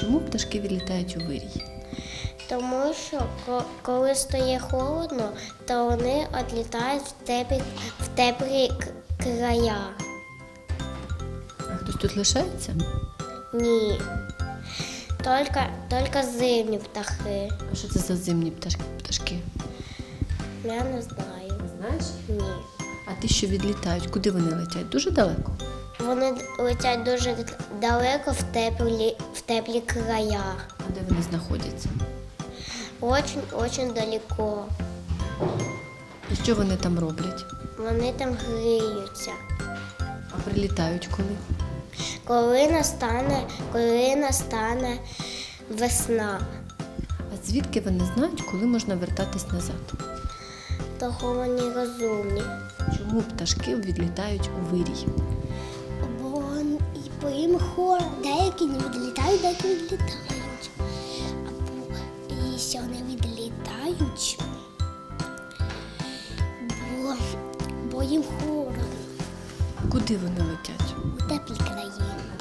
Чому пташки відлітають у вирій? Тому що коли стає холодно, то вони відлітають в теплі края. А хтось тут лишається? Ні. Тільки зимні птахи. А що це за зимні пташки? Я не знаю. Знаєш? Ні. А ті, що відлітають, куди вони летять? Дуже далеко? Вони летять дуже далеко в теплі края. А де вони знаходяться? Очень далеко. І що вони там роблять? Вони там гріються. А прилітають коли? Коли настане весна. А звідки вони знають, коли можна вертатись назад? Того вони розумні. Чому пташки відлітають у вирій? Бо їм деякі не відлітають, деякі відлітають. І що вони відлітають, бо їм холодно. А куди вони летять? У теплі краї.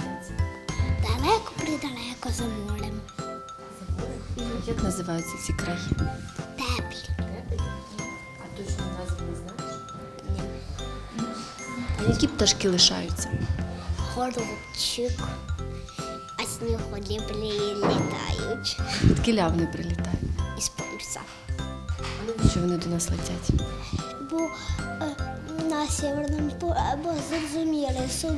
Далеко за морем. Як називаються ці краї? Теплі. А точно назву не знаєш? А які пташки лишаються? Горобчик. А сніголюблі літають. Звідкиля вони прилітають? Із полюса. Що вони до нас летять? Бо на Северному бо зрозуміли, що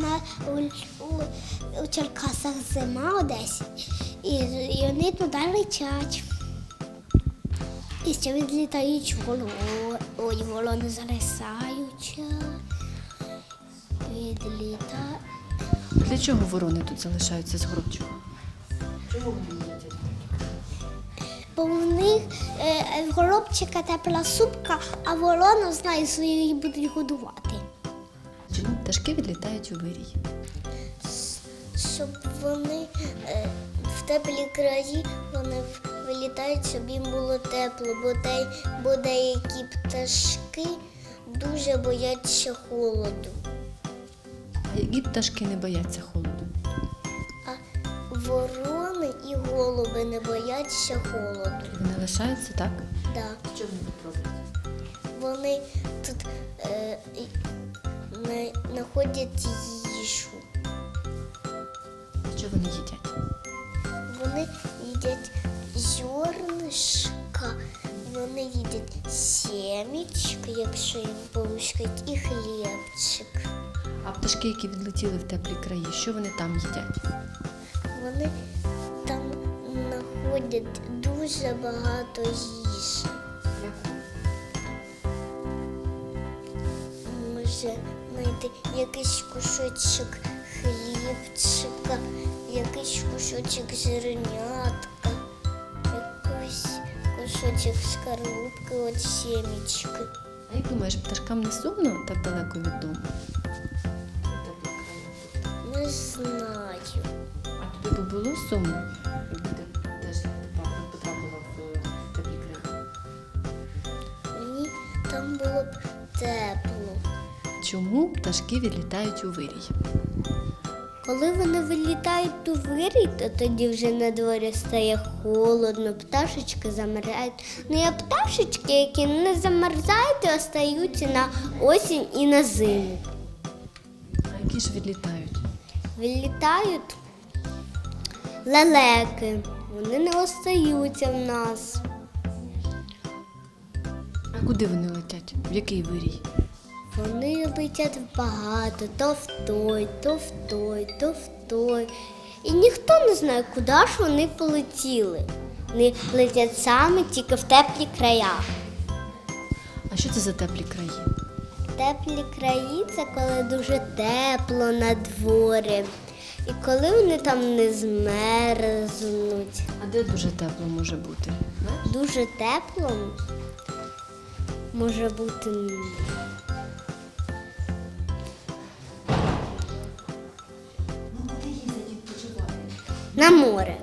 у Черкасах зима, Одесі, і вони туди летять. І ще відлітають ворони залишаються. Для чого ворони тут залишаються з горобчиком? Чому вони летять? Бо в них в горобчика тепла супка, а ворона знає, що її будуть годувати. Чому пташки відлітають у вирій? Щоб вони в теплі краї вони вилітають, щоб їм було тепло, бо деякі пташки дуже бояться холоду. А які пташки не бояться холоду? А ворони і голуби не бояться холоду. Вони лишаються, так? Да. Що вони тут роблять? Вони тут знаходять їжу. Що вони їдять? Вони їдять зернишка, вони їдять сімечка, якщо їм полускать, і хлібчик. А пташки, які відлетіли в теплі краї, що вони там їдять? Вони там знаходять дуже багато їжі. Може знайти якийсь кусочок хлібчика, якийсь кусочок зернятка, якийсь кусочок скорлупки від сімечки. А як думаєш, пташкам не сумно так далеко від дому? Не знаю. А тобі б було сумно, якби ти теж потрапила в теплі краї? Мені там було б тепло. Чому пташки відлітають у вирій? Коли вони вилітають у вирій, то тоді вже на дворі стає холодно, пташечки замерзають. Ну, є пташечки, які не замерзають і остаються на осінь і на зиму. А які ж відлітають? Вилітають лелеки, вони не остаються в нас. А куди вони летять? В який вирій? Вони летять багато, то в той, то в той, то в той. І ніхто не знає, куди ж вони полетіли. Вони летять саме тільки в теплі края. А що це за теплі краї? Теплі краї – це коли дуже тепло на дворі. І коли вони там не змерзнуть. А де дуже тепло може бути? Дуже тепло може бути на море.